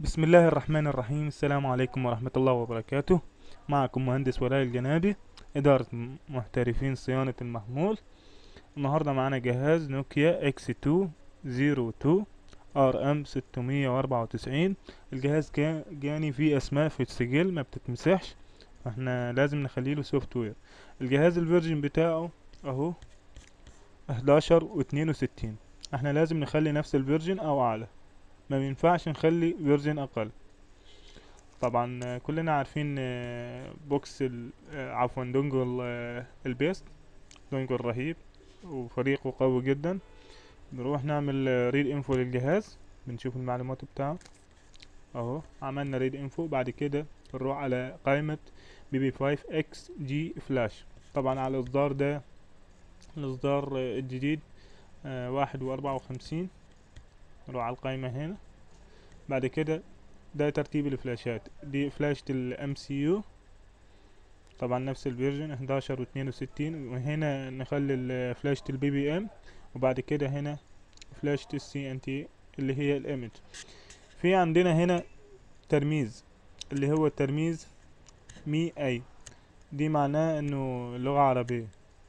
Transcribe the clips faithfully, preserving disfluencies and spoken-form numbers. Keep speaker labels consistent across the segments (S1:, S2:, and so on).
S1: بسم الله الرحمن الرحيم. السلام عليكم ورحمة الله وبركاته. معكم مهندس ولاء الجنابي، إدارة م- محترفين صيانة المحمول. النهاردة معانا جهاز نوكيا اكس تو زيرو تو ار ام ستمية واربعة وتسعين. الجهاز كان جاني فيه اسماء في السجل ما بتتمسحش، احنا لازم نخليله سوفت وير. الجهاز الفيرجن بتاعه اهو حداشر واتنين وستين. احنا لازم نخلي نفس الفيرجن او اعلى، ما بينفعش نخلي فيرجن اقل. طبعا آه، كلنا عارفين آه، بوكس ال- آه، عفوا دونجل آه، البيست. دونجل رهيب وفريقه قوي جدا. نروح نعمل ريد انفو للجهاز، بنشوف المعلومات بتاعه. اهو عملنا ريد انفو، بعد كده نروح على قائمة بي بي خمسة اكس جي فلاش. طبعا على الاصدار ده الاصدار آه، الجديد آه، واحد واربعة وخمسين. نروح على القائمة هنا. بعد كده ده ترتيب الفلاشات، دي فلاشة الام سي يو، طبعا نفس الفيرجن حداشر واتنين وستين. وهنا نخلي ال- فلاشة البي بي ام، وبعد كده هنا فلاشة السي ان تي اللي هي الايمج. في عندنا هنا ترميز، اللي هو الترميز مي اي، دي معناه انه لغة عربية.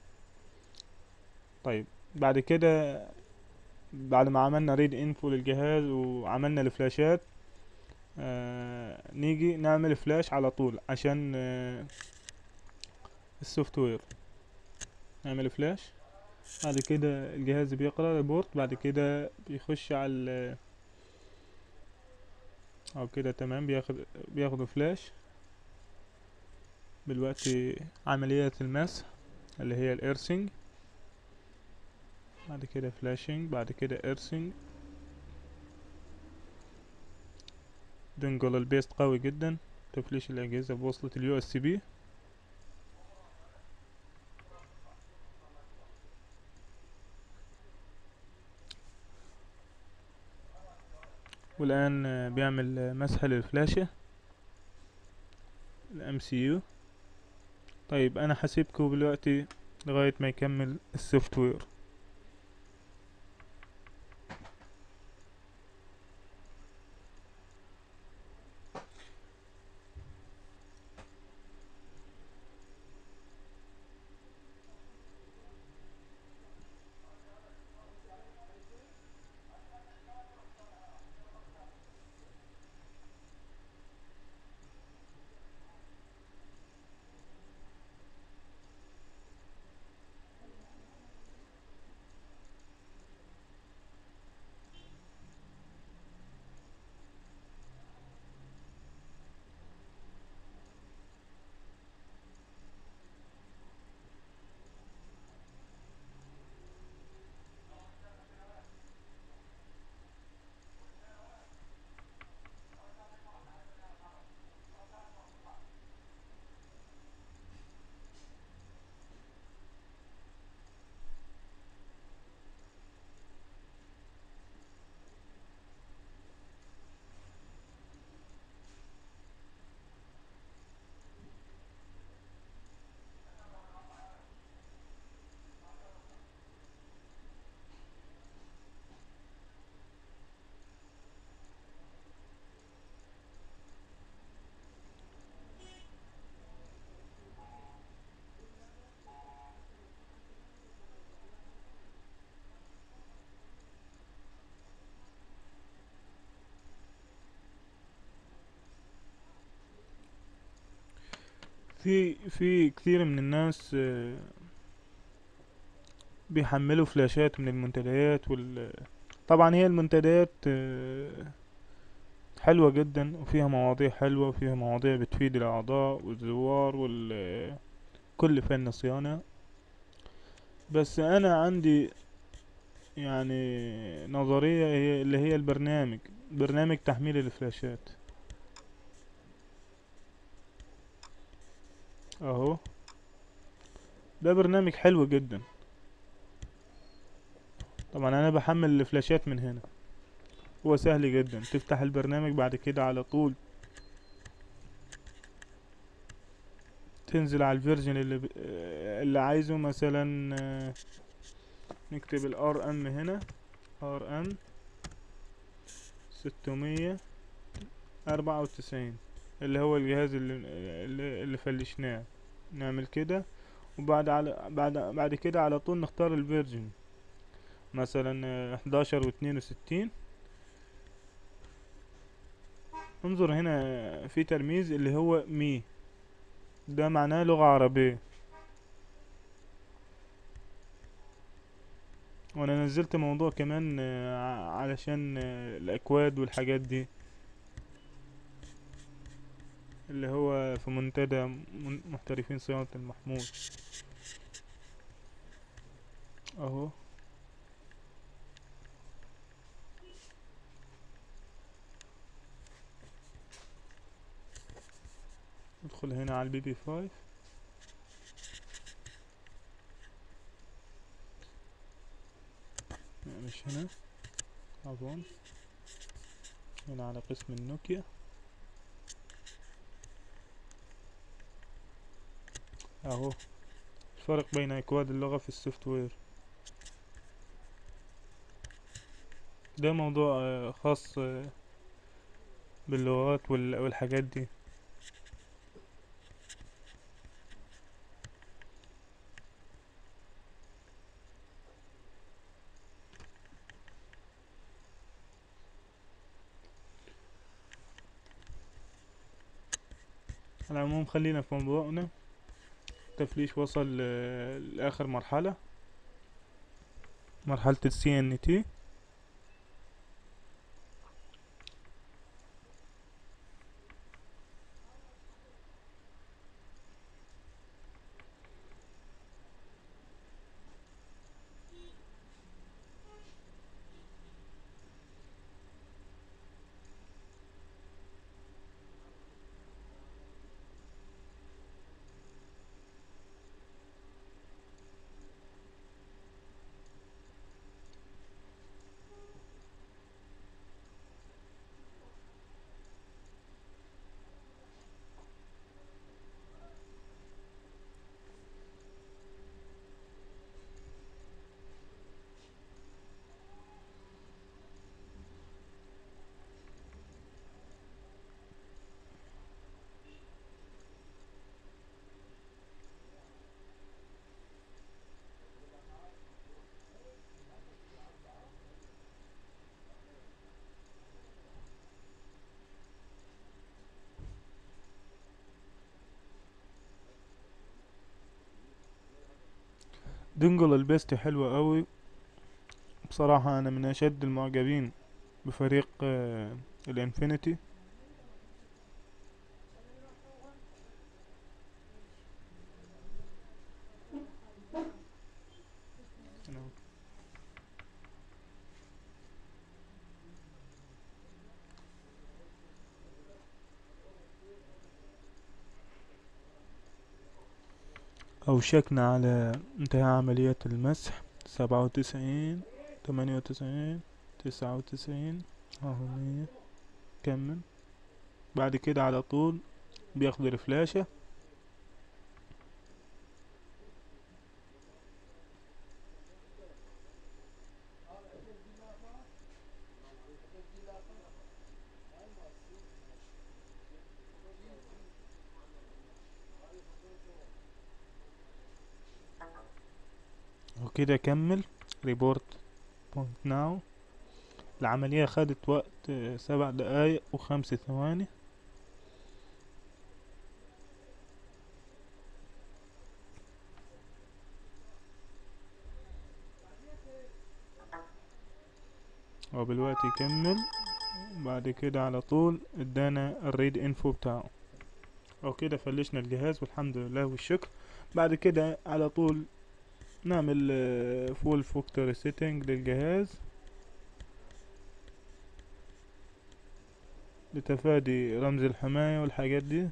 S1: طيب بعد كده، بعد ما عملنا ريد انفو للجهاز وعملنا الفلاشات، آه نيجي نعمل فلاش على طول عشان آه السوفت وير. نعمل فلاش، بعد كده الجهاز بيقرأ ريبورت، بعد كده بيخش على ال- او كده تمام، بياخد بياخد فلاش. دلوقتي عملية المسح اللي هي الارسنج، بعد كده فلاشنج، بعد كده ارسنج. دنجل البيست قوي جدا، تفليش الأجهزة بوصلة اليو اس بي. والآن آه، بيعمل آه، مسح للفلاشة الام سي يو. طيب أنا هسيبكم دلوقتي لغاية ما يكمل السوفت وير. في في كثير من الناس آه، بيحملوا فلاشات من المنتديات وال طبعا هي المنتديات آه، حلوة جدا، وفيها مواضيع حلوة، وفيها مواضيع بتفيد الأعضاء والزوار وكل فن صيانة. بس أنا عندي يعني نظرية، هي اللي هي البرنامج برنامج تحميل الفلاشات. اهو ده برنامج حلو جدا. طبعا انا بحمل الفلاشات من هنا، هو سهل جدا. تفتح البرنامج، بعد كده على طول تنزل على الفيرجن اللي ب... اللي عايزه. مثلا آه، نكتب الار ام هنا، ار ام ستمية أربعة وتسعين، اللي هو الجهاز اللي اللي, اللي فلشناه. نعمل كده، وبعد على بعد بعد كده على طول نختار الفيرجن، مثلا آه، حداشر واتنين وستين. انظر هنا في ترميز اللي هو مي، ده معناه لغة عربية. وانا نزلت موضوع كمان آه، ع- علشان آه، الاكواد والحاجات دي، اللي هو في منتدى من- محترفين صيانة المحمول اهو. ندخل هنا على البي بي خمسة. لا، مش هنا اظن، هنا على قسم النوكيا اهو. الفرق بين اكواد اللغة في السوفت وير، ده موضوع آه، خاص آه، باللغات وال- والحاجات دي. على العموم خلينا في موضوعنا. التفليش وصل آه، لآخر مرحلة، مرحلة السي ان تي. دنجل البيست حلوة قوي بصراحة. انا من اشد المعجبين بفريق آه، الانفينيتي. اوشكنا على انتهاء عملية المسح. سبعة وتسعين، تمانية وتسعين، تسعة وتسعين، اهو مية. كمل. بعد كده على طول بياخد الفلاشة. وكده كمل. ريبورت بوينت ناو. العملية خدت وقت آه، سبع دقايق وخمس ثواني. هو دلوقتي يكمل. بعد كده على طول ادانا الريد انفو بتاعه. وكده فلشنا الجهاز والحمد لله والشكر. بعد كده على طول نعمل فول فاكتوري سيتنج للجهاز لتفادي رمز الحماية والحاجات دي.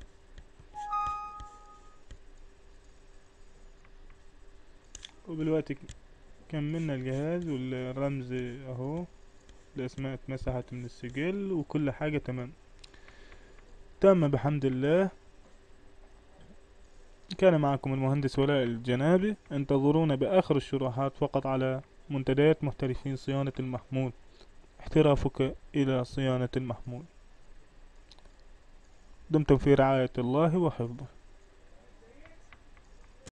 S1: ودلوقتي كملنا الجهاز والرمز اهو، الاسماء اتمسحت من السجل وكل حاجة تمام. تم بحمد الله. كان معكم المهندس ولاء الجنابي. انتظرونا بآخر الشروحات فقط على منتديات محترفين صيانة المحمول. احترافك إلى صيانة المحمول. دمتم في رعاية الله وحفظه.